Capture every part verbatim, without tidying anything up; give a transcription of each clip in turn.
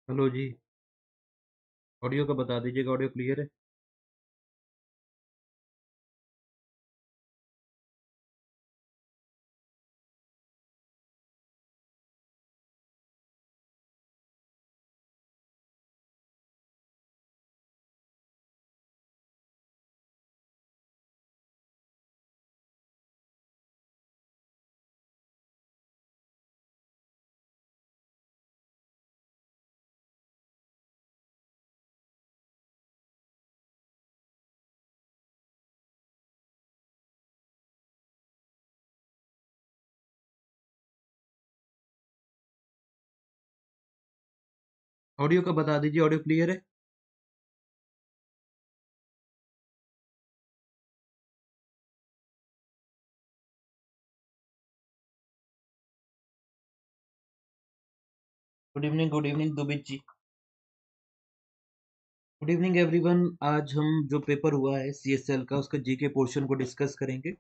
Hello जी। Audio का बता दीजिएगा, ऑडियो क्लियर है? ऑडियो का बता दीजिए, ऑडियो क्लियर है? Good evening, good evening Dubit ji. Good evening everyone. आज हम जो पेपर हुआ है सीएसएल का, उसका जीके पोर्शन को डिस्कस करेंगे।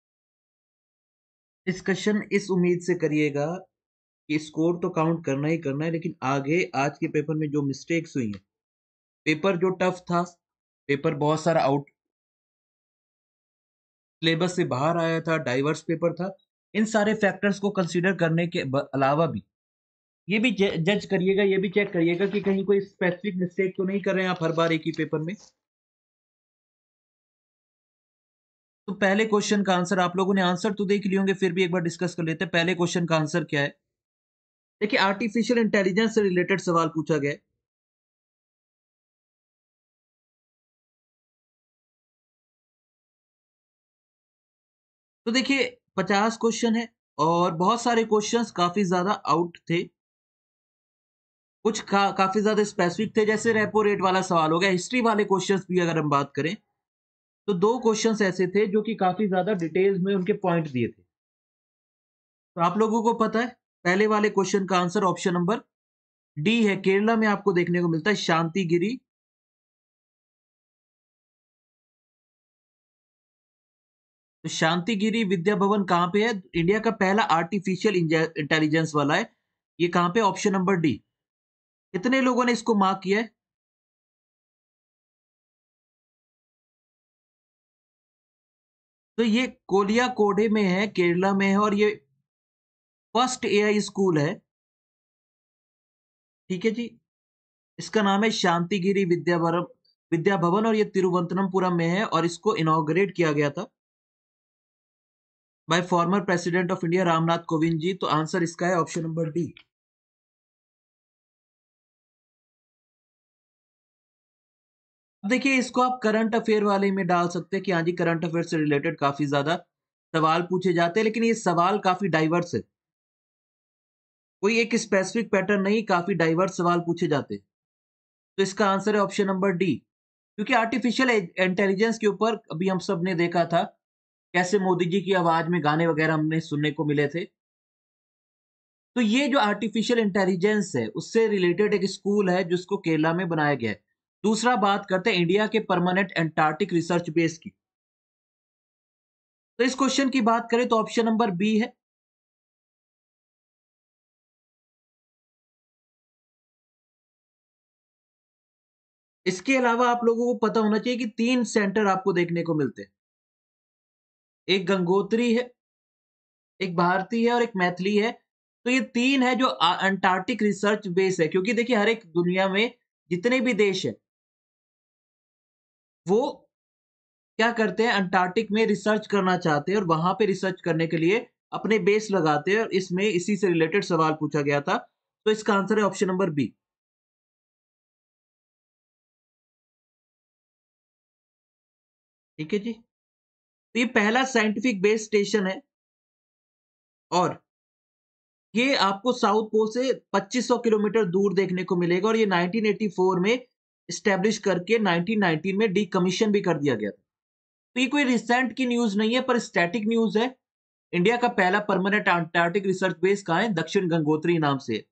डिस्कशन इस उम्मीद से करिएगा कि स्कोर तो काउंट करना ही करना है, लेकिन आगे आज के पेपर में जो मिस्टेक्स हुई हैं, पेपर जो टफ था, पेपर बहुत सारा आउट सिलेबस से बाहर आया था, डाइवर्स पेपर था, इन सारे फैक्टर्स को कंसीडर करने के ब- अलावा भी ये भी जज करिएगा, ये भी चेक करिएगा कि कहीं कोई स्पेसिफिक मिस्टेक तो नहीं कर रहे हैं आप हर बार एक ही पेपर में। तो पहले क्वेश्चन का आंसर आप लोगों ने आंसर तो देख लिए होंगे, फिर भी एक बार डिस्कस कर लेते हैं। पहले क्वेश्चन का आंसर क्या है? देखिए, आर्टिफिशियल इंटेलिजेंस से रिलेटेड सवाल पूछा गया है। तो देखिए, पचास क्वेश्चन है और बहुत सारे क्वेश्चंस काफी ज्यादा आउट थे, कुछ का, काफी ज्यादा स्पेसिफिक थे, जैसे रेपो रेट वाला सवाल हो गया। हिस्ट्री वाले क्वेश्चंस भी अगर हम बात करें तो दो क्वेश्चंस ऐसे थे जो कि काफी ज्यादा डिटेल्स में उनके पॉइंट दिए थे। तो आप लोगों को पता है, पहले वाले क्वेश्चन का आंसर ऑप्शन नंबर डी है। केरला में आपको देखने को मिलता है शांतिगिरी। तो शांतिगिरी विद्या भवन कहां पे है? इंडिया का पहला आर्टिफिशियल इंटेलिजेंस वाला है। ये कहां पे? Option number D. कितने लोगों ने इसको मार्क किया है? तो ये कोलिया कोडे में है, केरला में है, और ये फर्स्ट एआई स्कूल है। ठीक है जी। इसका नाम है शांतिगिरी विद्या भवन विद्या भवन और ये तिरुवनंतपुरम में है, और इसको इनॉग्रेट किया गया था by former president of India Ramnath Kovind ji. तो आंसर इसका है ऑप्शन नंबर डी। अब देखिए, इसको आप करंट अफेयर वाले में डाल सकते हैं कि हाँ जी, करंट अफेयर से रिलेटेड काफी ज्यादा सवाल पूछे जाते हैं, लेकिन ये सवाल काफी डाइवर्स है। कोई एक स्पेसिफिक पैटर्न नहीं, काफी डाइवर्स सवाल पूछे जाते हैं। तो इसका आंसर है ऑप्शन नंबर डी। क्योंकि आर्टिफिशियल इंटेलिजेंस के ऊपर अभी हम सब ने देखा था कैसे मोदी जी की आवाज में गाने वगैरह हमने सुनने को मिले थे। तो ये जो आर्टिफिशियल इंटेलिजेंस है, उससे रिलेटेड एक स्कूल है जिसको केरला में बनाया गया है। दूसरा बात करते हैं इंडिया के परमानेंट एंटार्क्टिक रिसर्च बेस की। तो इस क्वेश्चन की बात करें तो ऑप्शन नंबर बी है। इसके अलावा आप लोगों को पता होना चाहिए कि तीन सेंटर आपको देखने को मिलते हैं। एक गंगोत्री है, एक भारती है और एक मैथिली है। तो ये तीन है जो अंटार्कटिक रिसर्च बेस है, क्योंकि देखिए हर एक दुनिया में जितने भी देश है, वो क्या करते हैं, अंटार्कटिक में रिसर्च करना चाहते हैं और वहां पे रिसर्च करने के लिए अपने बेस लगाते हैं, और इसमें इसी से रिलेटेड सवाल पूछा गया था। तो इसका आंसर है ऑप्शन नंबर बी। ठीक है जी। तो ये पहला साइंटिफिक बेस स्टेशन है, और ये आपको साउथ पोल से पच्चीस सौ किलोमीटर दूर देखने को मिलेगा, और ये नाइनटीन एटी फोर में स्टैब्लिश करके नाइनटीन नाइनटीन में डीकमीशन भी कर दिया गया था। तो ये कोई रिसेंट की न्यूज नहीं है, पर स्टैटिक न्यूज है। इंडिया का पहला परमानेंट अंटार्कटिक रिसर्च बेस कहाँ है? दक्षिण गंगोत्री नाम से।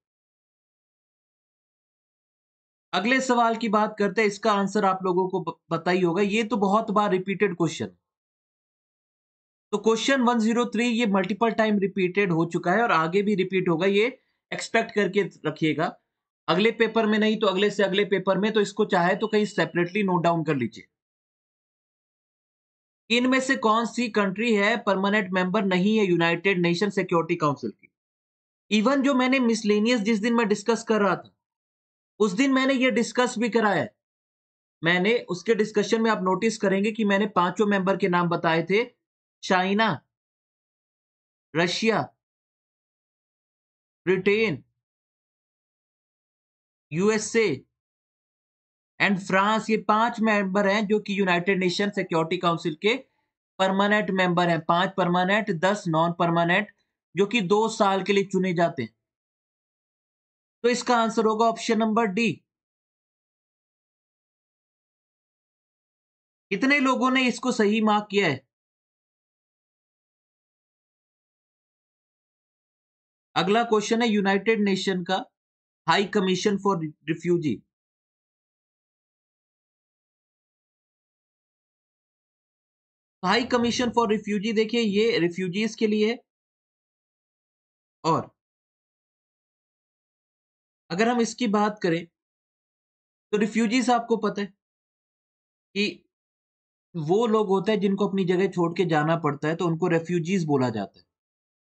अगले सवाल की बात करते हैं, इसका आंसर आप लोगों को प- पता ही होगा, ये तो बहुत बार रिपीटेड क्वेश्चन। तो क्वेश्चन वन ज़ीरो थ्री ये मल्टीपल टाइम रिपीटेड हो चुका है और आगे भी रिपीट होगा, ये एक्सपेक्ट करके रखिएगा। अगले पेपर में नहीं तो अगले से अगले पेपर में, तो इसको चाहे तो कहीं सेपरेटली नोट डाउन कर लीजिए। इनमें से कौन सी कंट्री है परमानेंट मेंबर नहीं है यूनाइटेड नेशन सिक्योरिटी काउंसिल की? इवन जो मैंने मिसलेनियस जिस दिन मैं डिस्कस कर रहा था, उस दिन मैंने ये डिस्कस भी कराया है। मैंने उसके डिस्कशन में आप नोटिस करेंगे कि मैंने पांचों मेंबर के नाम बताए थे। China, Russia, Britain, USA and France, ये पांच मेंबर हैं जो कि यूनाइटेड नेशन सिक्योरिटी काउंसिल के परमानेंट मेंबर हैं। पांच परमानेंट, दस नॉन परमानेंट, जो कि दो साल के लिए चुने जाते हैं। तो इसका आंसर होगा ऑप्शन नंबर डी। कितने लोगों ने इसको सही मार्क किया है? अगला क्वेश्चन है यूनाइटेड नेशन का High commission for refugee. High commission for refugee, देखिए ये रिफ्यूजीज के लिए है। और अगर हम इसकी बात करें तो रिफ्यूजीज आपको पता है कि वो लोग होते हैं जिनको अपनी जगह छोड़ के जाना पड़ता है, तो उनको रेफ्यूजीज बोला जाता है।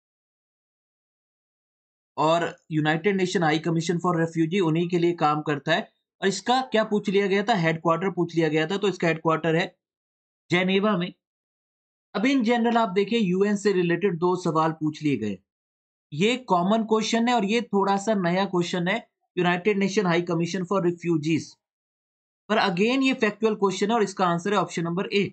और United nation high commission for refugee उन्हीं के लिए काम करता है। और इसका क्या पूछ लिया गया था? हेडक्वार्टर पूछ लिया गया था, तो इसका हेडक्वार्टर है जेनेवा में। अब इन जनरल आप देखिए यूएन से रिलेटेड दो सवाल पूछ लिए गए। ये कॉमन क्वेश्चन है और ये थोड़ा सा नया क्वेश्चन है, United nation high commission for refugees. पर अगेन ये फैक्चुअल क्वेश्चन है और इसका आंसर है ऑप्शन नंबर ए।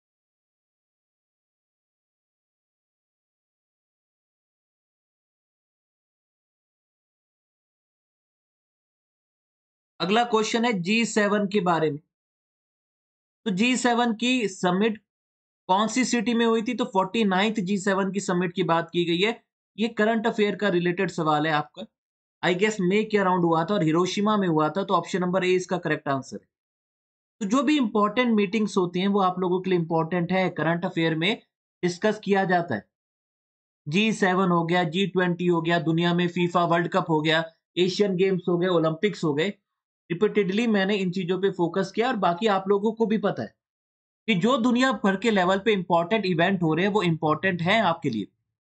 अगला क्वेश्चन है जी सेवन के बारे में। तो जी सेवन की समिट कौन सी सिटी में हुई थी? तो फोर्टी नाइन्थ जी सेवन की समिट की बात की गई है। ये करंट अफेयर का रिलेटेड सवाल है आपका। आई गेस मे के अराउंड हुआ था और हिरोशिमा में हुआ था, तो ऑप्शन नंबर ए इसका करेक्ट आंसर है। तो जो भी इंपॉर्टेंट मीटिंग्स होती हैं वो आप लोगों के लिए इंपॉर्टेंट है, करंट अफेयर में डिस्कस किया जाता है। जी सेवन हो गया, जी ट्वेंटी हो गया, दुनिया में फीफा वर्ल्ड कप हो गया, एशियन गेम्स हो गए, ओलंपिक्स हो गए। रिपीटेडली मैंने इन चीजों पे फोकस किया और बाकी आप लोगों को भी पता है कि जो दुनिया भर के लेवल पे इंपॉर्टेंट इवेंट हो रहे हैं वो इंपॉर्टेंट हैं आपके लिए।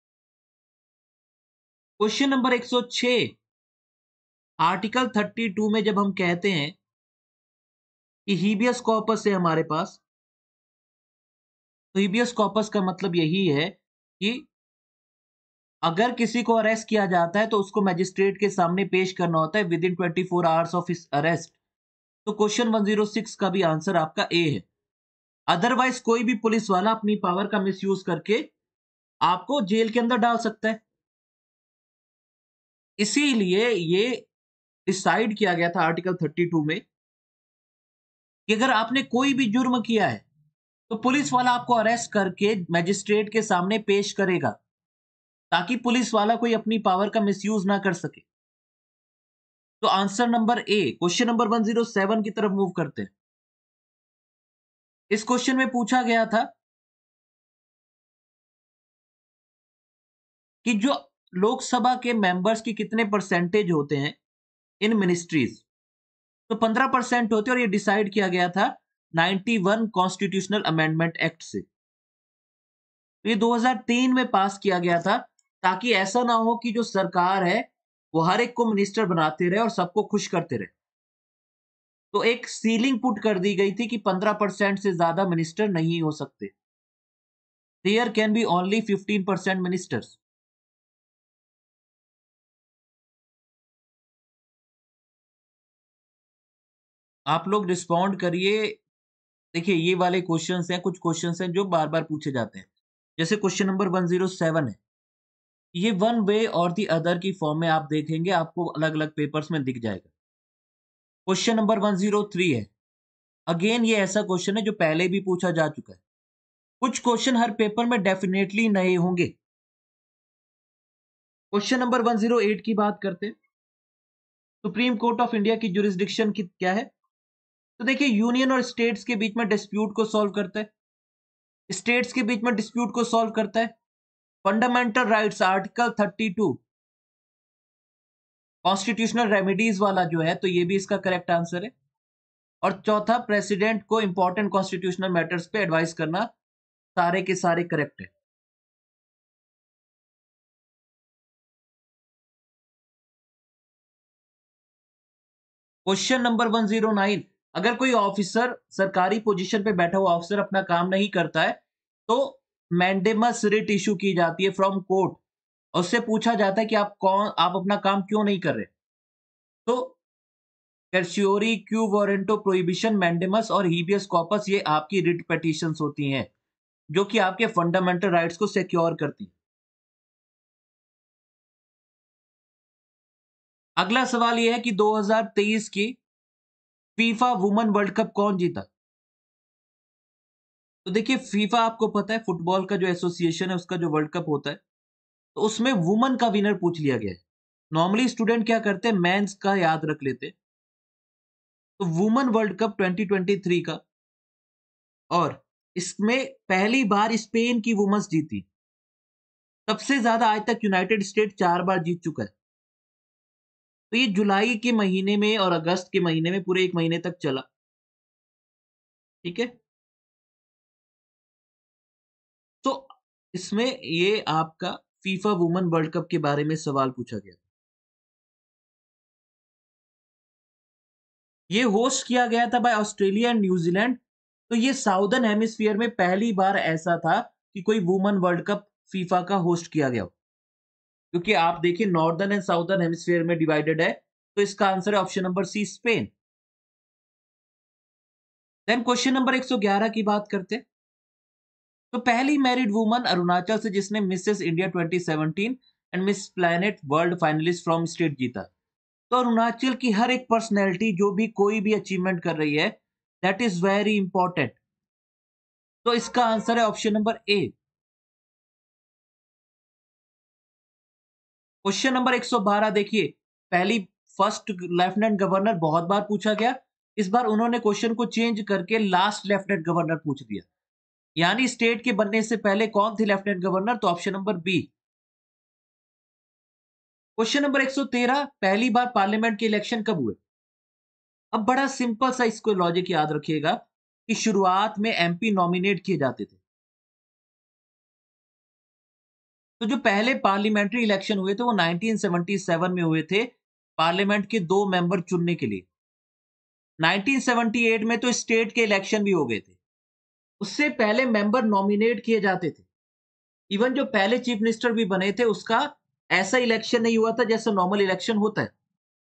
क्वेश्चन नंबर एक सौ छह, आर्टिकल थर्टी टू में जब हम कहते हैं कि हीबियस कॉर्पस है हमारे पास, तो हीबियस कॉर्पस का मतलब यही है कि अगर किसी को अरेस्ट किया जाता है तो उसको मैजिस्ट्रेट के सामने पेश करना होता है within twenty four hours of his arrest. तो क्वेश्चन वन ज़ीरो सिक्स का भी आंसर आपका ए है। अदरवाइज कोई भी पुलिस वाला अपनी पावर का मिसयूज करके आपको जेल के अंदर डाल सकता है। इसीलिए ये डिसाइड किया गया था आर्टिकल थर्टी टू में कि अगर आपने कोई भी जुर्म किया है तो पुलिस वाला आपको अरेस्ट करके मैजिस्ट्रेट के सामने पेश करेगा, ताकि पुलिस वाला कोई अपनी पावर का मिसयूज ना कर सके। तो answer number A. Question number one zero seven की तरफ मूव करते हैं। इस क्वेश्चन में पूछा गया था कि जो लोकसभा के मेंबर्स की कितने परसेंटेज होते हैं इन मिनिस्ट्रीज। तो पंद्रह परसेंट होते हैं और ये डिसाइड किया गया था इक्यानवे कॉन्स्टिट्यूशनल अमेंडमेंट एक्ट से। तो ये दो हज़ार तीन में पास किया गया था, ताकि ऐसा ना हो कि जो सरकार है वो हर एक को मिनिस्टर बनाते रहे और सबको खुश करते रहे। तो एक सीलिंग पुट कर दी गई थी कि पंद्रह परसेंट से ज्यादा मिनिस्टर नहीं हो सकते। There can be only fifteen percent ministers. आप लोग रिस्पॉन्ड करिए। देखिए ये वाले क्वेश्चंस हैं, कुछ क्वेश्चंस हैं जो बार बार पूछे जाते हैं। जैसे question number one zero seven है, ये वन वे और दी अदर की फॉर्म में आप देखेंगे, आपको अलग अलग पेपर्स में दिख जाएगा। Question number one zero three है, अगेन ये ऐसा क्वेश्चन है जो पहले भी पूछा जा चुका है। कुछ क्वेश्चन हर पेपर में डेफिनेटली नए होंगे। Question number one zero eight की बात करते हैं। सुप्रीम कोर्ट ऑफ इंडिया की जुरिस्डिक्शन की क्या है? तो देखिए यूनियन और स्टेट्स के बीच में डिस्प्यूट को सॉल्व करता है, स्टेट्स के बीच में डिस्प्यूट को सॉल्व करता है। Fundamental rights article thirty two constitutional remedies वाला जो है तो ये भी इसका करेक्ट आंसर है। और चौथा, प्रेसिडेंट को इंपॉर्टेंट कॉन्स्टिट्यूशनल मैटर्स पे एडवाइस करना, सारे के सारे करेक्ट है। Question number one zero nine, अगर कोई ऑफिसर सरकारी पोजीशन पे बैठा हुआ ऑफिसर अपना काम नहीं करता है तो मैंडेमस रिट इशू की जाती है फ्रॉम कोर्ट, और उससे पूछा जाता है कि आप कौन आप अपना काम क्यों नहीं कर रहे। तो certiorari, quo warranto, prohibition, mandamus और हीबियस कॉर्पस, ये आपकी रिट पिटीशंस होती हैं जो कि आपके फंडामेंटल राइट्स को सिक्योर करती हैं। अगला सवाल यह है कि दो हज़ार तेईस की फीफा वुमेन वर्ल्ड कप कौन जीता? तो देखिए, फीफा आपको पता है फुटबॉल का जो एसोसिएशन है उसका जो वर्ल्ड कप होता है, तो उसमें वुमेन का विनर पूछ लिया गया है। नॉर्मली स्टूडेंट क्या करते हैं, मेंस का याद रख लेते हैं। तो women world cup twenty twenty three का, और इसमें पहली बार स्पेन की वुमेन्स जीती। सबसे ज्यादा आज तक यूनाइटेड स्टेट चार बार जीत चुका है। तो ये जुलाई के महीने में और अगस्त के महीने में पूरे एक महीने तक चला। ठीक है, तो इसमें ये आपका फीफा वुमेन वर्ल्ड कप के बारे में सवाल पूछा गया। ये होस्ट किया गया था बाय ऑस्ट्रेलिया एंड न्यूजीलैंड। तो ये साउदर्न हेमिस्फीयर में पहली बार ऐसा था कि कोई वुमेन वर्ल्ड कप फीफा का होस्ट किया गया हो। क्योंकि आप देखिए नॉर्दर्न एंड साउदर्न हेमिस्फीयर में डिवाइडेड है, तो इसका आंसर है option number C, Spain. Then question number एक सौ ग्यारह की बात करते हैं। तो पहली मैरिड वुमन अरुणाचल से जिसने Mrs India twenty seventeen and Miss Planet World finalist from state जीता। तो अरुणाचल की हर एक पर्सनैलिटी जो भी कोई भी अचीवमेंट कर रही है, दैट इज वेरी इंपॉर्टेंट। तो इसका आंसर है option number A. Question number एक सौ बारह देखिए, पहली फर्स्ट लेफ्टिनेंट गवर्नर बहुत बार पूछा गया। इस बार उन्होंने क्वेश्चन को चेंज करके लास्ट लेफ्टिनेंट गवर्नर पूछ दिया। यानी स्टेट के बनने से पहले कौन थे लेफ्टिनेंट गवर्नर, तो option number B. Question number एक सौ तेरह, पहली बार पार्लियामेंट के इलेक्शन कब हुए? अब बड़ा सिंपल सा इसको लॉजिक याद रखिएगा कि शुरुआत में एमपी नॉमिनेट किए जाते थे। तो जो पहले पार्लियामेंट्री इलेक्शन हुए थे वो नाइनटीन सेवेंटी सेवन में हुए थे, पार्लियामेंट के दो मेंबर चुनने के लिए। नाइनटीन सेवेंटी एट में तो स्टेट के इलेक्शन भी हो गए थे। उससे पहले मेंबर नॉमिनेट किए जाते थे। इवन जो पहले चीफ मिनिस्टर भी बने थे उसका ऐसा इलेक्शन नहीं हुआ था जैसा नॉर्मल इलेक्शन होता है।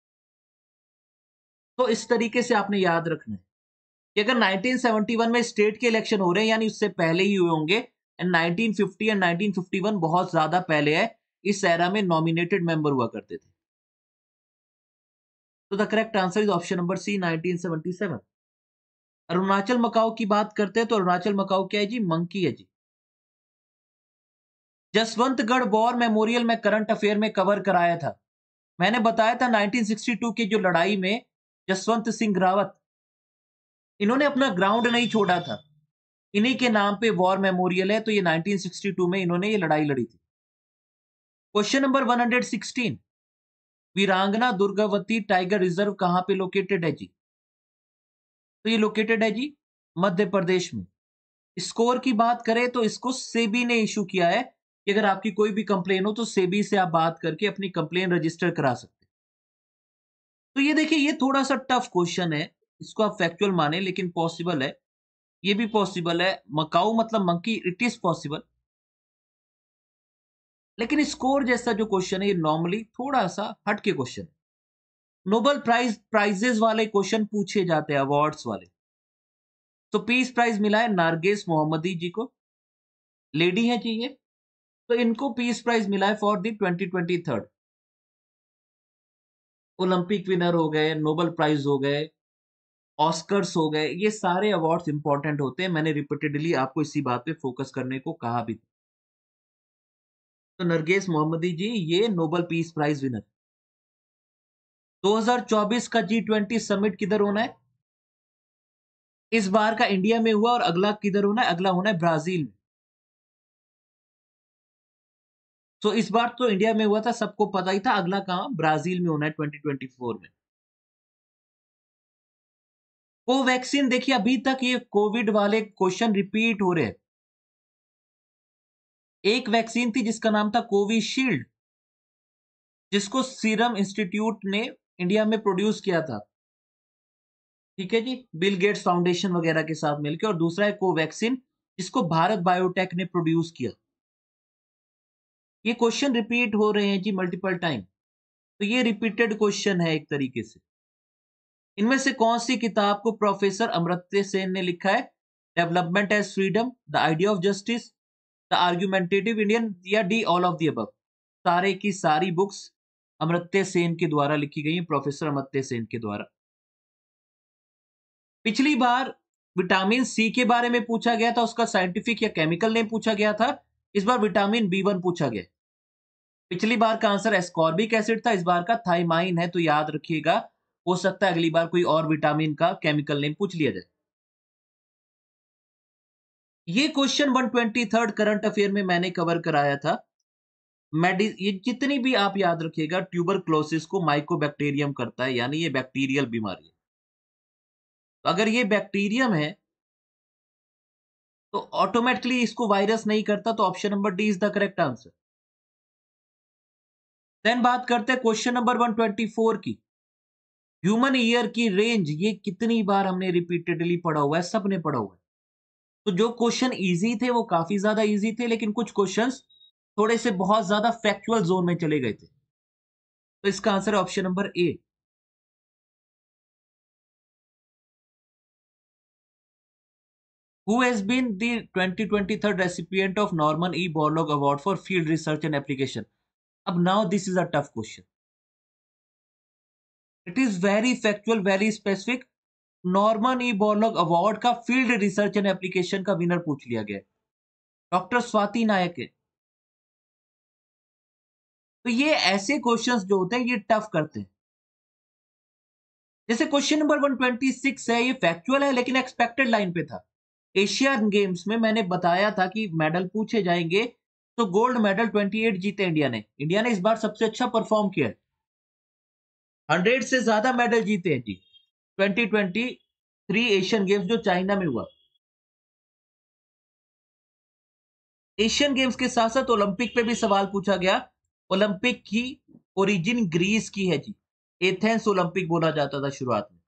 तो इस तरीके से आपने याद रखना है कि अगर नाइनटीन सेवेंटी वन में स्टेट के इलेक्शन हो रहे हैं यानी उससे पहले ही हुए होंगे, and nineteen fifty and nineteen fifty one बहुत ज्यादा पहले है। इस एरा में नॉमिनेटेड मेंबर हुआ करते थे। तो the correct answer is option number C, nineteen seventy seven. Arunachal macaque की बात करते हैं तो अरुणाचल मकाओ क्या है जी, मंकी है जी। जसवंतगढ़ वॉर मेमोरियल में करंट अफेयर में कवर कराया था। मैंने बताया था नाइनटीन सिक्सटी टू की जो लड़ाई में जसवंत सिंह रावत, इन्होंने अपना ग्राउंड नहीं छोड़ा था। इन्हीं के नाम पे वॉर मेमोरियल है, तो ये नाइनटीन सिक्सटी टू में इन्होंने ये लड़ाई लड़ी थी। Question number one hundred sixteen, Veerangana Durgavati tiger reserve कहां पे लोकेटेड है जी? तो ये लोकेटेड है जी मध्य प्रदेश में। स्कोर की बात करें तो इसको सेबी ने इशू किया है कि अगर आपकी कोई भी कंप्लेन हो तो सेबी से आप बात करके अपनी कंप्लेन रजिस्टर करा सकते हैं। तो ये देखिए, ये थोड़ा सा टफ क्वेश्चन है, इसको आप फैक्चुअल माने लेकिन पॉसिबल है। ये भी पॉसिबल है, मकाऊ मतलब मंकी, इट इज पॉसिबल। लेकिन स्कोर जैसा जो क्वेश्चन है ये नॉर्मली थोड़ा सा हटके क्वेश्चन है। नोबेल प्राइज प्राइजेस वाले क्वेश्चन पूछे जाते हैं, अवार्ड्स वाले। तो पीस प्राइज मिला है नारगेस मोहम्मदी जी को, लेडी है जी ये। तो इनको पीस प्राइज मिला है for the twenty twenty third. Olympic winner हो गए, नोबेल प्राइज हो गए, ऑस्कर्स हो गए, ये सारे अवार्ड्स इंपॉर्टेंट होते हैं। मैंने रिपीटेडली आपको इसी बात पे फोकस करने को कहा भी था। तो नरगेस मोहम्मदी जी ये नोबेल पीस प्राइज विनर। दो हज़ार चौबीस का जी ट्वेंटी समिट किधर होना है? इस बार का इंडिया में हुआ, और अगला किधर होना है? अगला होना है ब्राजील में। सो इस बार तो इंडिया में हुआ था, सबको पता ही था। अगला कहाँ ब्राजील में होना है ट्वेंटी ट्वेंटी फोर में। कोवैक्सीन देखिए, अभी तक ये कोविड वाले क्वेश्चन रिपीट हो रहे हैं। एक वैक्सीन थी जिसका नाम था कोविशील्ड, जिसको सीरम इंस्टीट्यूट ने इंडिया में प्रोड्यूस किया था। ठीक है जी, बिल गेट्स फाउंडेशन वगैरह के साथ मिलकर। और दूसरा है कोवैक्सीन, जिसको भारत बायोटेक ने प्रोड्यूस किया। ये क्वेश्चन रिपीट हो रहे हैं जी मल्टीपल टाइम, तो ये रिपीटेड क्वेश्चन है एक तरीके से। इनमें से कौन सी किताब को प्रोफेसर अमर्त्य सेन ने लिखा है? Development as freedom, the idea of justice, the argumentative Indian, या D all of the above? सारे की सारी बुक्स अमर्त्य सेन के द्वारा लिखी गई हैं, प्रोफेसर अमर्त्य सेन के द्वारा। पिछली बार विटामिन सी के बारे में पूछा गया था, उसका साइंटिफिक या केमिकल नेम पूछा गया था। इस बार विटामिन बी वन पूछा गया। पिछली बार का आंसर एस्कॉर्बिक एसिड था, इस बार का थाइमाइन है, तो याद रखिएगा। हो सकता है अगली बार कोई और विटामिन का केमिकल नेम पूछ लिया जाए। ये question one twenty third current affair में मैंने कवर कराया था। मेडि ये जितनी भी आप याद रखिएगा, ट्यूबरक्लोसिस को माइकोबैक्टीरियम करता है, यानी ये बैक्टीरियल बीमारी है। तो अगर ये बैक्टीरियम है तो ऑटोमेटिकली इसको वायरस नहीं करता, तो option number D is the correct answer. Then बात करते हैं question number one twenty four की। ह्यूमन ईयर की रेंज, ये कितनी बार हमने रिपीटेडली पढ़ा हुआ है, सबने पढ़ा हुआ है। तो जो क्वेश्चन इजी थे वो काफी ज्यादा इजी थे, लेकिन कुछ क्वेश्चंस थोड़े से बहुत ज्यादा फैक्चुअल जोन में चले गए थे। तो इसका आंसर है option number A. Who has been the twenty twenty-three recipient of Norman E. Borlaug Award for Field Research and Application? अब now this is a tough question. It is very factual, very specific. Norman E Borlaug award का field research and application का winner पूछ लिया गया, doctor Swati नायक है। तो ये ऐसे क्वेश्चंस जो होते हैं ये टफ करते हैं। जैसे question number one twenty six है, ये फैक्चुअल है लेकिन एक्सपेक्टेड लाइन पे था। एशियन गेम्स में मैंने बताया था कि मेडल पूछे जाएंगे, तो गोल्ड मेडल अट्ठाईस जीते इंडिया ने। इंडिया ने इस बार सबसे अच्छा परफॉर्म किया है, हंड्रेड से ज्यादा मेडल जीते हैं जी। Twenty twenty three Asian games जो चाइना में हुआ। एशियन गेम्स के साथ साथ ओलंपिक पे भी सवाल पूछा गया। ओलंपिक की ओरिजिन ग्रीस की है जी, एथेंस ओलंपिक बोला जाता था शुरुआत में।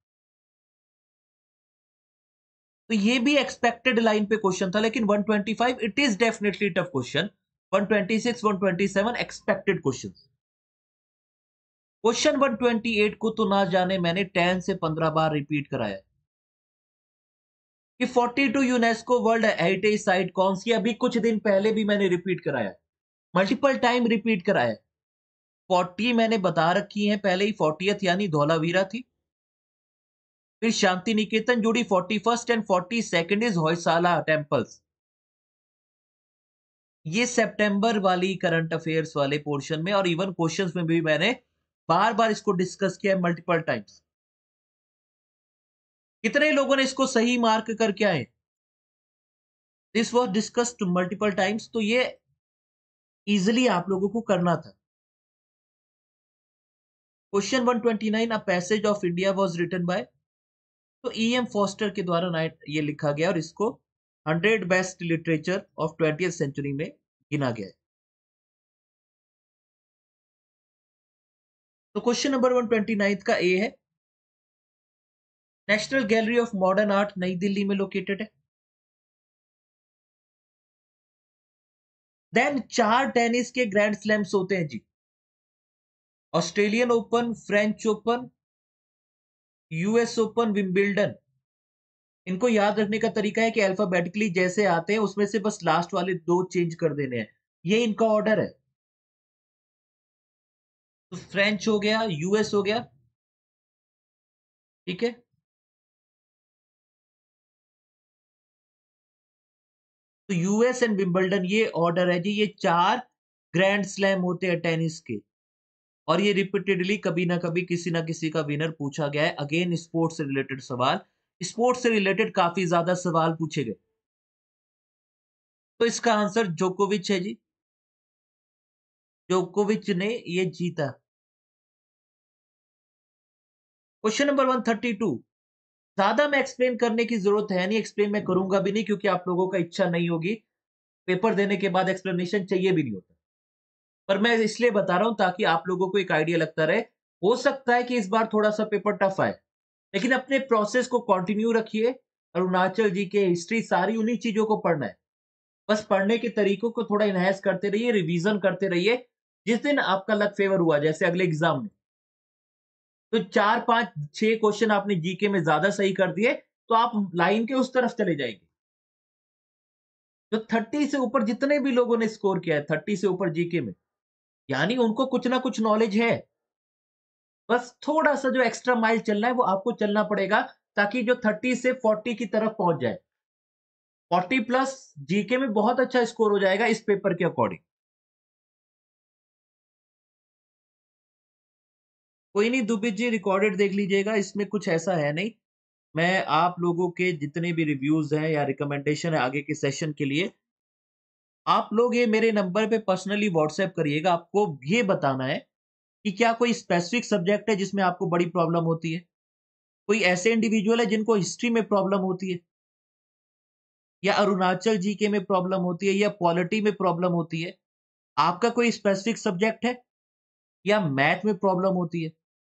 तो ये भी एक्सपेक्टेड लाइन पे क्वेश्चन था, लेकिन one twenty five it is definitely tough question. One twenty six, one twenty seven expected question. Question one twenty eight को तो ना जाने मैंने टेन से पंद्रह बार रिपीट कराया कि forty two UNESCO world heritage site कौन सी है। अभी कुछ दिन पहले भी मैंने रिपीट कराया, मल्टीपल टाइम रिपीट कराया। फोर्टी मैंने बता रखी है पहले ही, फोर्टियथ यानी धौलावीरा थी, फिर शांति निकेतन जुड़ी forty first and forty second is Hoysala temples. ये सितंबर वाली करंट अफेयर्स वाले पोर्शन में और इवन क्वेश्चंस में भी मैंने बार बार इसको डिस्कस किया है मल्टीपल टाइम्स। कितने लोगों ने इसको सही मार्क करके आए? This was discussed multiple times, तो ये इजिली आप लोगों को करना था। Question one twenty nine, a passage of India was written by, तो ई एम फॉस्टर के द्वारा नाइट ये लिखा गया और इसको hundred best literature of twentieth century में गिना गया है। तो question number one twenty nine का ए है, national gallery of modern art नई दिल्ली में लोकेटेड है। देन चार टेनिस के ग्रैंड स्लैम्स होते हैं जी, Australian open, French open, US open, Wimbledon. इनको याद रखने का तरीका है कि अल्फाबेटिकली जैसे आते हैं उसमें से बस लास्ट वाले दो चेंज कर देने हैं, ये इनका ऑर्डर है। तो फ्रेंच हो गया, यूएस हो गया, ठीक है। तो यूएस एंड विंबलडन ये ऑर्डर है जी। ये चार ग्रैंड स्लैम होते हैं टेनिस के, और ये रिपीटेडली कभी ना कभी किसी ना किसी का विनर पूछा गया है। अगेन स्पोर्ट्स से रिलेटेड सवाल, स्पोर्ट्स से रिलेटेड काफी ज्यादा सवाल पूछे गए। तो इसका आंसर जोकोविच है जी। जोकोविच ने ये जीता। Question number one thirty two. ज्यादा मैं एक्सप्लेन करने की जरूरत है नहीं, एक्सप्लेन मैं करूंगा भी नहीं क्योंकि आप लोगों का इच्छा नहीं होगी। पेपर देने के बाद एक्सप्लेनेशन चाहिए भी नहीं होता। पर मैं इसलिए बता रहा हूं ताकि आप लोगों को एक आइडिया लगता रहे। हो सकता है कि इस बार थोड़ा सा पेपर टफ आए, लेकिन अपने प्रोसेस को कंटिन्यू रखिए। अरुणाचल जी के हिस्ट्री सारी उन्हीं चीजों को पढ़ना है। बस पढ़ने के तरीकों को थोड़ा इनहेंस करते रहिए, रिवीजन करते रहिए। जिस दिन आपका लक फेवर हुआ, जैसे अगले एग्जाम में, तो चार पांच छह क्वेश्चन आपने जीके में ज्यादा सही कर दिए, तो आप लाइन के उस तरफ चले जाएंगे। जो थर्टी से ऊपर जितने भी लोगों ने स्कोर किया है, थर्टी से ऊपर जीके में, यानी उनको कुछ ना कुछ नॉलेज है। बस थोड़ा सा जो एक्स्ट्रा माइल चलना है वो आपको चलना पड़ेगा, ताकि जो थर्टी से फोर्टी की तरफ पहुंच जाए। फोर्टी प्लस जीके में बहुत अच्छा स्कोर हो जाएगा इस पेपर के अकॉर्डिंग। कोई नहीं दुबे जी, रिकॉर्डेड देख लीजिएगा, इसमें कुछ ऐसा है नहीं। मैं आप लोगों के जितने भी रिव्यूज हैं या रिकमेंडेशन है आगे के सेशन के लिए, आप लोग ये मेरे नंबर पे पर्सनली व्हाट्सएप करिएगा। आपको ये बताना है कि क्या कोई स्पेसिफिक सब्जेक्ट है जिसमें आपको बड़ी प्रॉब्लम होती है, कोई ऐसे इंडिविजुअल है जिनको हिस्ट्री में प्रॉब्लम होती है, या अरुणाचल जीके में प्रॉब्लम होती है, या पॉलिटी में प्रॉब्लम होती है। आपका कोई स्पेसिफिक सब्जेक्ट है, या मैथ में प्रॉब्लम होती है।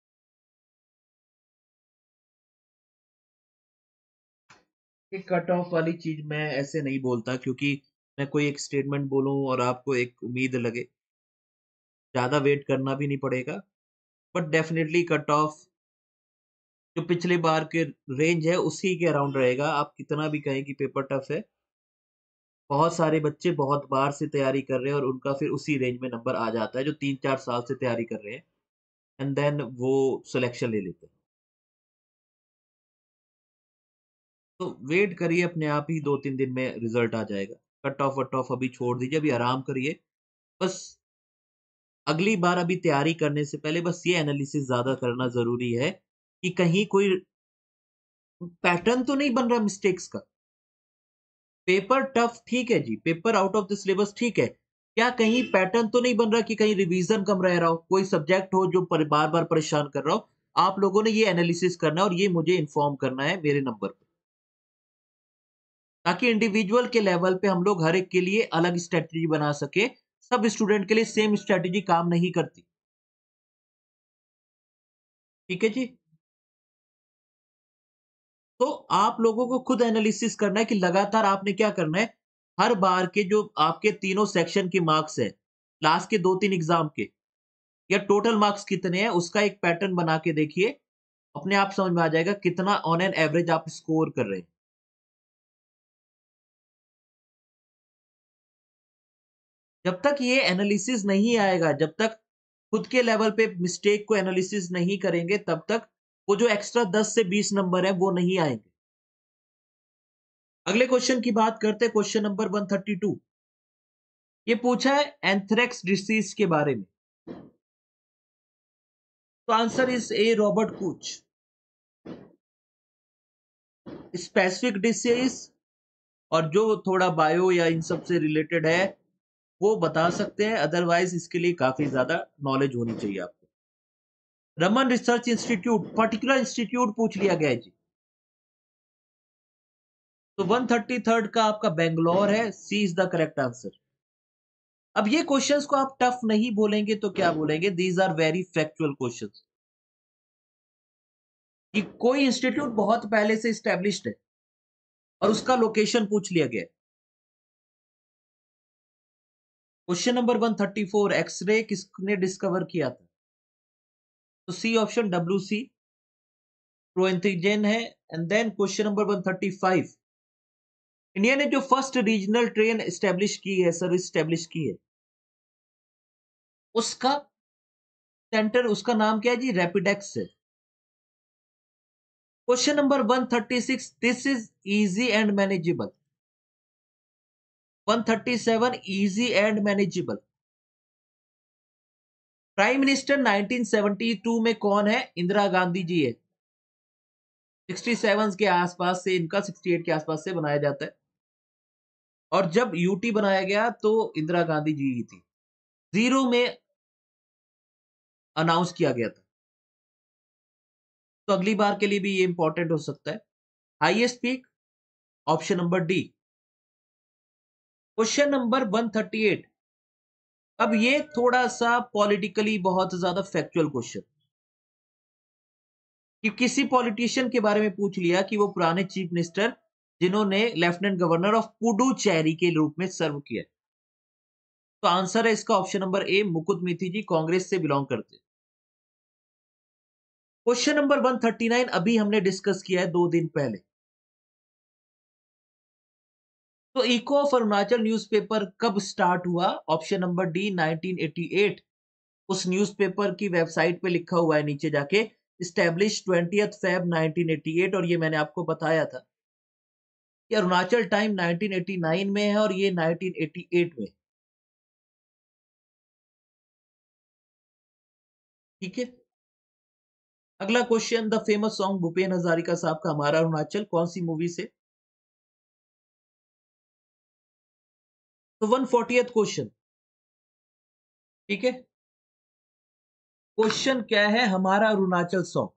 ये कट ऑफ वाली चीज मैं ऐसे नहीं बोलता, क्योंकि मैं कोई एक स्टेटमेंट बोलूं और आपको एक उम्मीद लगे, ज्यादा वेट करना भी नहीं पड़ेगा। बट डेफिनेटली कट ऑफ जो पिछले बार के रेंज है उसी के अराउंड रहेगा। आप कितना भी कहें कि पेपर टफ है, बहुत सारे बच्चे बहुत बार से तैयारी कर रहे हैं और उनका फिर उसी रेंज में नंबर आ जाता है, जो तीन चार साल से तैयारी कर रहे हैं, एंड देन वो सिलेक्शन ले लेते हैं। तो वेट करिए, अपने आप ही दो तीन दिन में रिजल्ट आ जाएगा। कट ऑफ वट ऑफ अभी छोड़ दीजिए, अभी आराम करिए। बस अगली बार अभी तैयारी करने से पहले बस ये एनालिसिस ज्यादा करना जरूरी है कि कहीं कोई पैटर्न तो नहीं बन रहा मिस्टेक्स का। पेपर टफ ठीक है जी, paper out of the syllabus ठीक है, क्या कहीं पैटर्न तो नहीं बन रहा कि कहीं रिवीजन कम रह रहा हो, कोई सब्जेक्ट हो जो पर, बार बार परेशान कर रहा हो। आप लोगों ने ये एनालिसिस करना है और ये मुझे इन्फॉर्म करना है मेरे नंबर पे, ताकि इंडिविजुअल के लेवल पे हम लोग हर एक के लिए अलग स्ट्रेटजी बना सके। सब स्टूडेंट के लिए सेम स्ट्रेटजी काम नहीं करती। ठीक है जी। तो आप लोगों को खुद एनालिसिस करना है कि लगातार आपने क्या करना है। हर बार के जो आपके तीनों सेक्शन के मार्क्स है, लास्ट के दो तीन एग्जाम के, या टोटल मार्क्स कितने हैं, उसका एक पैटर्न बना के देखिए। अपने आप समझ में आ जाएगा कितना ऑन एन एवरेज आप स्कोर कर रहे हैं। जब तक ये एनालिसिस नहीं आएगा, जब तक खुद के लेवल पे मिस्टेक को एनालिसिस नहीं करेंगे, तब तक वो जो एक्स्ट्रा दस से बीस नंबर है वो नहीं आएंगे। अगले क्वेश्चन की बात करते हैं, question number one thirty two. ये पूछा है एंथ्रेक्स डिसीज के बारे में। तो answer is A Robert Koch. Specific disease और जो थोड़ा बायो या इन सब से रिलेटेड है वो बता सकते हैं, अदरवाइज इसके लिए काफी ज्यादा नॉलेज होनी चाहिए आपको। Raman research institute, particular institute पूछ लिया गया है जी। तो वन थर्टी थर्ड का आपका बेंगलोर है, C is the correct answer. अब ये क्वेश्चंस को आप टफ नहीं बोलेंगे तो क्या बोलेंगे, these are very factual questions. कि कोई इंस्टीट्यूट बहुत पहले से स्टैब्लिश्ड है और उसका लोकेशन पूछ लिया गया। Question number one thirty four, X ray किसने डिस्कवर किया था। तो C option W C Roentgen है। And then question number one thirty five, India ने जो फर्स्ट रीजनल ट्रेन एस्टेब्लिश की है, सर्विस एस्टेब्लिश की है, उसका सेंटर, उसका नाम क्या है जी, रैपिडेक्स है। Question number one thirty six, this is easy and manageable. One thirty seven, easy and manageable. Prime minister nineteen seventy two में कौन है, इंदिरा गांधी जी है। सिक्सटी सेवन के आसपास से इनका, सिक्सटी एट के आसपास से बनाया जाता है। और जब यूटी बनाया गया तो इंदिरा गांधी जी ही थी। जीरो में अनाउंस किया गया था। तो अगली बार के लिए भी ये इंपॉर्टेंट हो सकता है। Highest peak, option number D. Question number one thirty eight. अब ये थोड़ा-सा पॉलिटिकली बहुत ज़्यादा फैक्चुअल क्वेश्चन, कि किसी पॉलिटिशियन के बारे में पूछ लिया कि वो पुराने चीफ मिनिस्टर जिन्होंने लेफ्टिनेंट गवर्नर ऑफ पुडुचेरी के रूप में सर्व किया। तो आंसर है इसका ऑप्शन नंबर ए, मुकुट मिथी जी कांग्रेस से बिलोंग करते हैं। Question number one thirty nine अभी हमने डिस्कस किया है दो दिन पहले। तो इको ऑफ अरुणाचल न्यूज़पेपर कब स्टार्ट हुआ? Option number D nineteen eighty eight. उस न्यूज़पेपर की वेबसाइट पे लिखा हुआ है नीचे जाके, establish twentieth Feb nineteen eighty eight, और ये मैंने आपको बताया था कि Arunachal time nineteen eighty nine में है और ये नाइनटीन एटी एट में। ठीक है। अगला question, the famous song Bhupen Hazarika साहब का हमारा अरुणाचल कौन सी मूवी से? तो वन फोर्टियथ क्वेश्चन। ठीक है। क्वेश्चन क्या है? हमारा अरुणाचल सॉन्ग।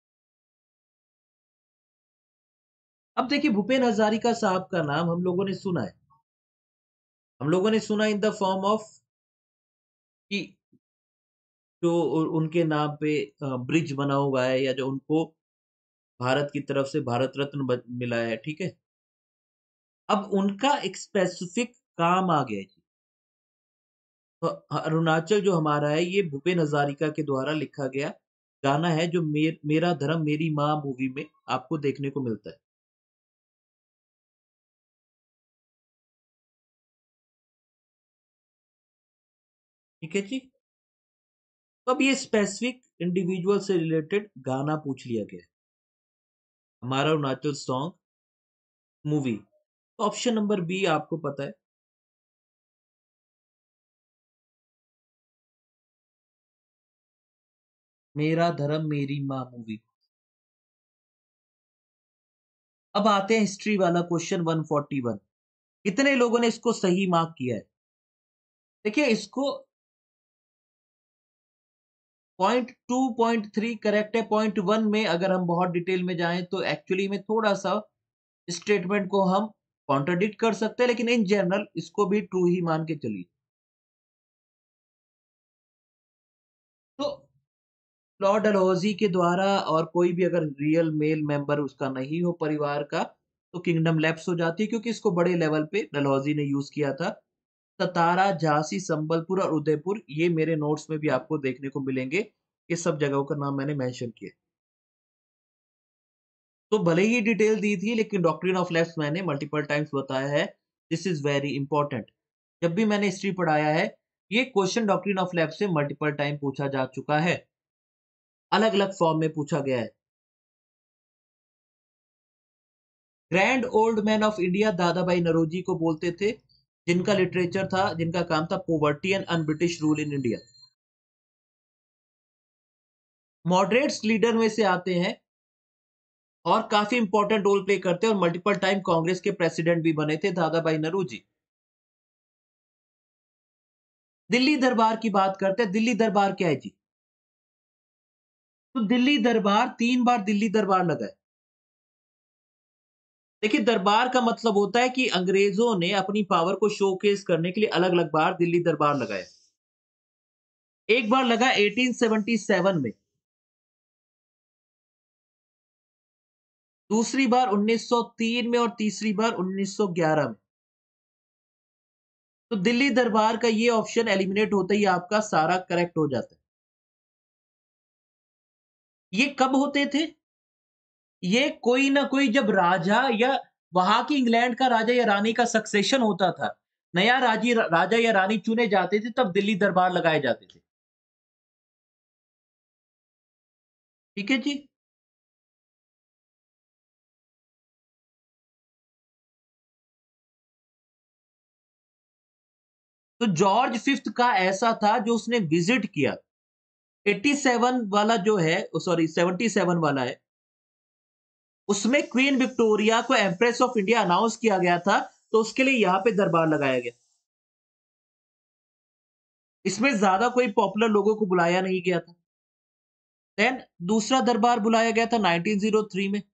अब देखिए, भूपेन हजारिका साहब का नाम हम लोगों ने सुना है। हम लोगों ने सुना इन द फॉर्म ऑफ कि जो उ- उनके नाम पे ब्रिज बना हुआ है, या जो उनको भारत की तरफ से भारत रत्न ब- मिला है। ठीक है। अब उनका एक स्पेसिफिक काम आ गया है जी। तो अरुणाचल जो हमारा है, ये भूपेन हजारिका के द्वारा लिखा गया गाना है, जो मेर, मेरा धर्म मेरी माँ मूवी में आपको देखने को मिलता है। ठीक है जी। तो अब ये स्पेसिफिक इंडिविजुअल से रिलेटेड गाना पूछ लिया गया है, हमारा Arunachal song movie. Option number B आपको पता है। मेरा धर्म मेरी माँ मूवी। अब आते हैं हिस्ट्री वाला क्वेश्चन वन फोर्टी वन। कितने लोगों ने इसको सही मार्क किया है? देखिए, इसको point two point three correct है। पॉइंट वन में अगर हम बहुत डिटेल में जाएं तो एक्चुअली में थोड़ा सा स्टेटमेंट को हम कॉन्ट्रडिक्ट कर सकते हैं, लेकिन इन जनरल इसको भी ट्रू ही मान के चलिए। तो लॉर्ड डलहौजी के द्वारा, और कोई भी अगर रियल मेल मेंबर उसका नहीं हो परिवार का, तो किंगडम लैप्स हो जाती है, क्योंकि इसको बड़े लेवल पे डलहौजी ने यूज किया था। सतारा, झांसी, संबलपुर और उदयपुर, ये मेरे नोट्स में भी आपको देखने को मिलेंगे। ये सब जगहों का नाम मैंने मेंशन किया। तो भले ही डिटेल दी थी, लेकिन डॉक्ट्रिन ऑफ लैप्स मैंने मल्टीपल टाइम्स बताया है। This is very important. जब भी मैंने हिस्ट्री पढ़ाया है, ये क्वेश्चन डॉक्ट्रिन ऑफ लैप्स से मल्टीपल टाइम पूछा जा चुका है, अलग अलग फॉर्म में पूछा गया है। Grand old man of India Dadabhai Naoroji को बोलते थे, जिनका लिटरेचर था, जिनका काम था poverty and un British rule in India. Moderates leader में से आते हैं और काफी इंपॉर्टेंट रोल प्ले करते हैं, और मल्टीपल टाइम कांग्रेस के प्रेसिडेंट भी बने थे दादा भाई नरोजी। दिल्ली दरबार की बात करते हैं। दिल्ली दरबार क्या है जी? तो दिल्ली दरबार, तीन बार दिल्ली दरबार लगा है। देखिए, दरबार का मतलब होता है कि अंग्रेजों ने अपनी पावर को शोकेस करने के लिए अलग अलग बार दिल्ली दरबार लगाया। एक बार लगा एटीन सेवेंटी सेवन में, दूसरी बार उन्नीस सौ तीन में, और तीसरी बार उन्नीस सौ ग्यारह में। तो दिल्ली दरबार का ये ऑप्शन एलिमिनेट होते ही आपका सारा करेक्ट हो जाता है। ये कब होते थे? ये कोई ना कोई जब राजा, या वहां की इंग्लैंड का राजा या रानी का सक्सेशन होता था, नया राजी राजा या रानी चुने जाते थे, तब दिल्ली दरबार लगाए जाते थे। ठीक है जी। तो जॉर्ज फिफ्थ का ऐसा था जो उसने विजिट किया। एटी सेवन वाला जो है, सॉरी सेवेंटी सेवन वाला है, उसमें क्वीन विक्टोरिया को एम्प्रेस ऑफ इंडिया अनाउंस किया गया था, तो उसके लिए यहां पे दरबार लगाया गया। इसमें ज्यादा कोई पॉपुलर लोगों को बुलाया नहीं गया था। देन दूसरा दरबार बुलाया गया था नाइनटीन ओ थ्री में।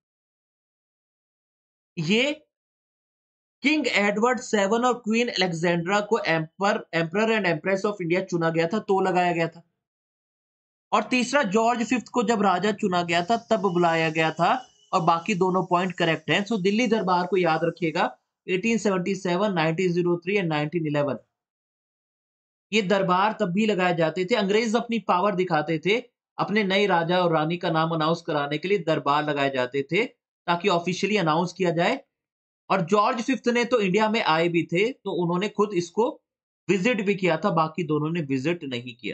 ये किंग एडवर्ड सेवन और क्वीन अलेक्जेंड्रा को एम्पर emperor and empress of India चुना गया था, तो लगाया गया था। और तीसरा जॉर्ज फिफ्थ को जब राजा चुना गया था तब बुलाया गया था। और बाकी दोनों पॉइंट करेक्ट हैं। सो दिल्ली दरबार को याद रखिएगा, eighteen seventy seven, nineteen o three and nineteen eleven. ये दरबार तब भी लगाए जाते थे, अंग्रेज अपनी पावर दिखाते थे, अपने नए राजा और रानी का नाम अनाउंस कराने के लिए दरबार लगाए जाते थे ताकि ऑफिशियली अनाउंस किया जाए। और जॉर्ज फिफ्थ ने तो इंडिया में आए भी थे, तो उन्होंने खुद इसको विजिट भी किया था, बाकी दोनों ने विजिट नहीं किया।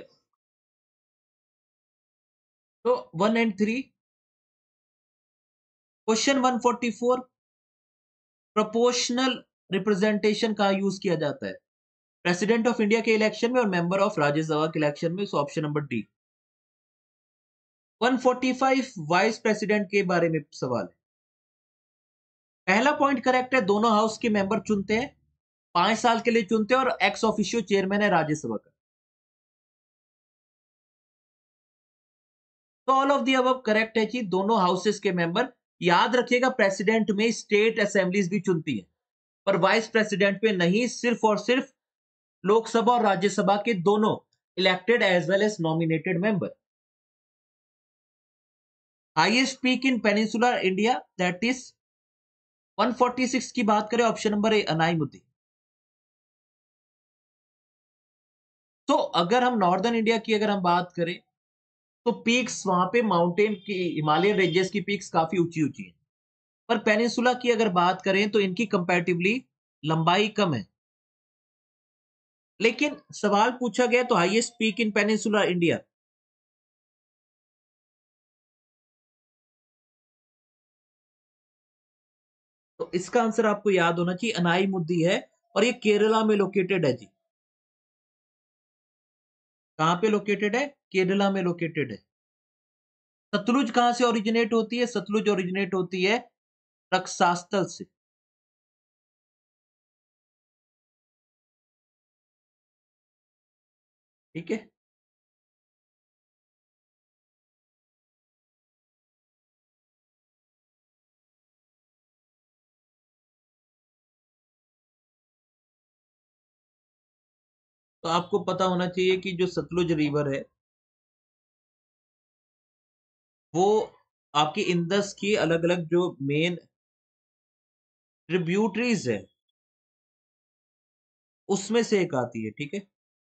तो one and three. Question one forty four, proportional representation का यूज किया जाता है प्रेसिडेंट ऑफ इंडिया के इलेक्शन में और मेंबर ऑफ राज्यसभा के इलेक्शन में। So option number D. One forty five, vice president के बारे में सवाल है। पहला पॉइंट करेक्ट है, दोनों हाउस के मेंबर चुनते हैं, पांच साल के लिए चुनते हैं, और एक्स ऑफिशियो चेयरमैन है राज्यसभा का। तो all of the above correct है कि दोनों हाउसेस के मेंबर। याद रखिएगा, प्रेसिडेंट में स्टेट असेंबलीज भी चुनती है, पर वाइस प्रेसिडेंट पे नहीं, सिर्फ और सिर्फ लोकसभा और राज्यसभा के दोनों elected as well as nominated member. Highest peak in peninsular India, that is one forty six की बात करें, ऑप्शन नंबर ए अनाईमुद्दीन। तो अगर हम नॉर्दर्न इंडिया की अगर हम बात करें, तो पीक्स वहां पे माउंटेन की, हिमालयन रेंजेस की पीक्स काफी ऊंची ऊंची हैं। पर पेनिनसुला की अगर बात करें तो इनकी कंपैरेटिवली लंबाई कम है। लेकिन सवाल पूछा गया तो highest peak in peninsula India, तो इसका आंसर आपको याद होना चाहिए, अनाईमुद्दी है। और ये केरला में लोकेटेड है जी। कहां पे लोकेटेड है? केरला में लोकेटेड है। सतलुज कहां से ओरिजिनेट होती है? सतलुज ओरिजिनेट होती है रक्षास्थल से। ठीक है। तो आपको पता होना चाहिए कि जो सतलुज रिवर है वो आपकी इंडस की अलग अलग जो मेन ट्रिब्यूटरीज है उसमें से एक आती है। ठीक है।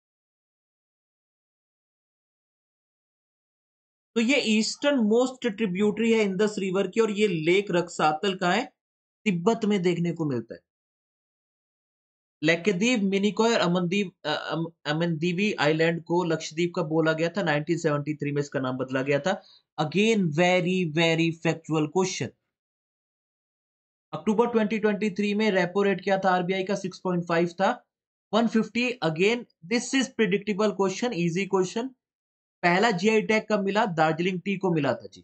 तो ये ईस्टर्न मोस्ट ट्रिब्यूटरी है इंडस रिवर की, और ये लेक रक्सातल का है, तिब्बत में देखने को मिलता है। लक्षद्वीप, मिनिकॉय और अमनदीप अ, अम, अमनदीवी आइलैंड को लक्षद्वीप का बोला गया था, नाइनटीन सेवेंटी थ्री में इसका नाम बदला गया था। Again very very factual question. October twenty twenty three में रेपो रेट क्या था आरबीआई का? सिक्स पॉइंट फाइव था। One fifty. Again this is predictable question, easy question. पहला जीआई टैग कब मिला? दार्जिलिंग टी को मिला था जी।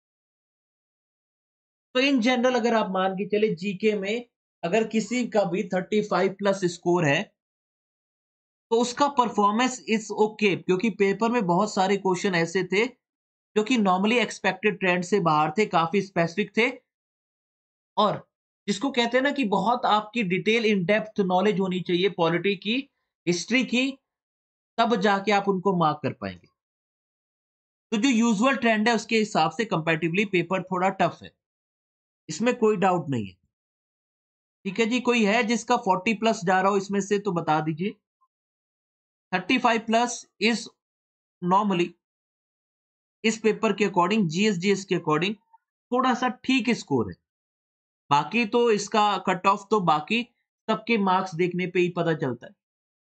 तो इन जनरल अगर आप मान के चले जीके में, अगर किसी का भी थर्टी फाइव प्लस स्कोर है तो उसका परफॉर्मेंस इज ओके, क्योंकि पेपर में बहुत सारे क्वेश्चन ऐसे थे जो कि नॉर्मली एक्सपेक्टेड ट्रेंड से बाहर थे, काफी स्पेसिफिक थे, और जिसको कहते हैं ना कि बहुत आपकी डिटेल इन डेप्थ नॉलेज होनी चाहिए पॉलिटी की, हिस्ट्री की, तब जाके आप उनको मार्क कर पाएंगे। तो जो यूजुअल ट्रेंड है उसके हिसाब से कंपैरेटिवली पेपर थोड़ा टफ है, इसमें कोई डाउट नहीं है। ठीक है जी, कोई है जिसका फोर्टी प्लस जा रहा हो इसमें से तो बता दीजिए। Thirty five plus is normally इस पेपर के अकॉर्डिंग, जीएसजीएस के अकॉर्डिंग, थोड़ा सा ठीक स्कोर है। बाकी तो इसका कट ऑफ तो बाकी सबके मार्क्स देखने पे ही पता चलता है।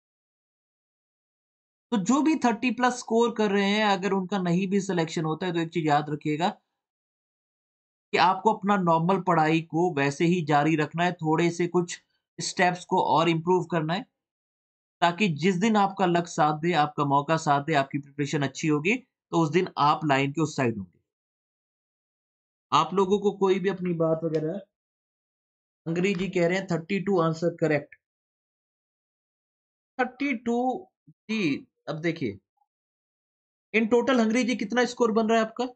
तो जो भी थर्टी प्लस स्कोर कर रहे हैं, अगर उनका नहीं भी सिलेक्शन होता है तो एक चीज याद रखिएगा कि आपको अपना नॉर्मल पढ़ाई को वैसे ही जारी रखना है, थोड़े से कुछ स्टेप्स को और इम्प्रूव करना है, ताकि जिस दिन आपका लक साथ दे, आपका मौका साथ दे, आपकी प्रिपरेशन अच्छी होगी, तो उस दिन आप लाइन के उस साइड होंगे। आप लोगों को कोई भी अपनी बात वगैरह, अंग्रेजी जी कह रहे हैं thirty two answer correct. Thirty two जी। अब देखिए, इन टोटल अंग्रेजी कितना स्कोर बन रहा है आपका?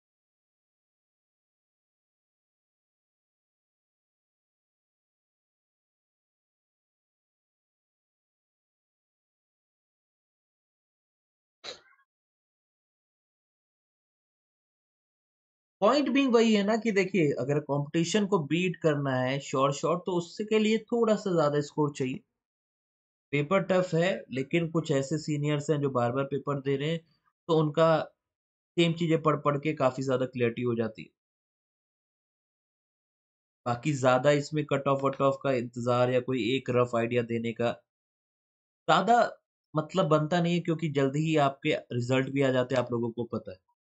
पॉइंट भी वही है ना कि देखिए, अगर कंपटीशन को बीट करना है श्योर शॉट, तो उससे के लिए थोड़ा सा ज्यादा स्कोर चाहिए। पेपर टफ है, लेकिन कुछ ऐसे सीनियर्स हैं जो बार बार पेपर दे रहे हैं, तो उनका सेम चीजें पढ़ पढ़ के काफी ज्यादा क्लियरिटी हो जाती है। बाकी ज्यादा इसमें कट ऑफ वट ऑफ का इंतजार या कोई एक रफ आइडिया देने का ज्यादा मतलब बनता नहीं है, क्योंकि जल्दी ही आपके रिजल्ट भी आ जाते हैं, आप लोगों को पता है।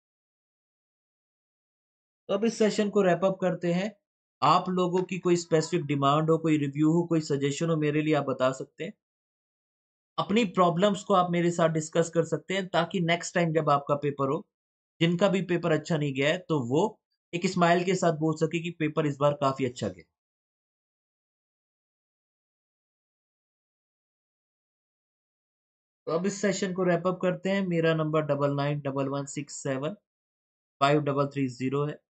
तो अब इस सेशन को रैप अप करते हैं। आप लोगों की कोई स्पेसिफिक डिमांड हो, कोई रिव्यू हो, कोई सजेशन हो, मेरे लिए आप बता सकते हैं। अपनी प्रॉब्लम्स को आप मेरे साथ डिस्कस कर सकते हैं, ताकि नेक्स्ट टाइम जब आपका पेपर हो, जिनका भी पेपर अच्छा नहीं गया है, तो वो एक स्माइल के साथ बोल सके कि पेपर इस बार काफी अच्छा गया। तो अब इस सेशन को रैप अप करते हैं। मेरा number double nine double one six seven five double three zero है।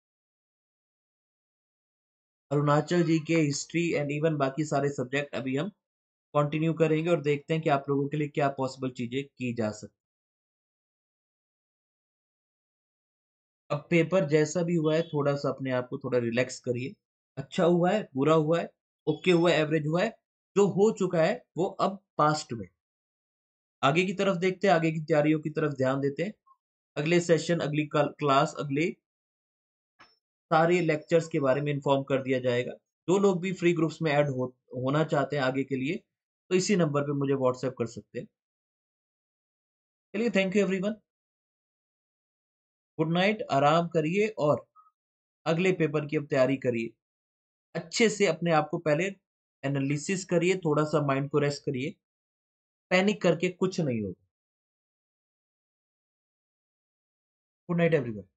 अरुणाचल जी के हिस्ट्री एंड इवन बाकी सारे सब्जेक्ट अभी हम कंटिन्यू करेंगे और देखते हैं कि आप लोगों के लिए क्या पॉसिबल चीजें की जा सकती। अब पेपर जैसा भी हुआ है, थोड़ा सा अपने आप को थोड़ा रिलैक्स करिए। अच्छा हुआ है, बुरा हुआ है, ओके हुआ है, एवरेज हुआ है, जो हो चुका है वो अब पास्ट में। आगे की तरफ देखते हैं, आगे की तैयारियों की तरफ ध्यान देते हैं। अगले सेशन, अगली क्लास, अगले सारे लेक्चर्स के बारे में इन्फॉर्म कर दिया जाएगा। जो लोग भी फ्री ग्रुप्स में ऐड हो, होना चाहते हैं आगे के लिए, तो इसी नंबर पे मुझे व्हाट्सएप कर सकते हैं। चलिए, thank you everyone. Good night, आराम करिए और अगले पेपर की अब तैयारी करिए। अच्छे से अपने आप को पहले एनालिसिस करिए, थोड़ा सा माइंड को रेस्ट करिए। पैनिक करके कुछ नहीं होगा। Good night everyone.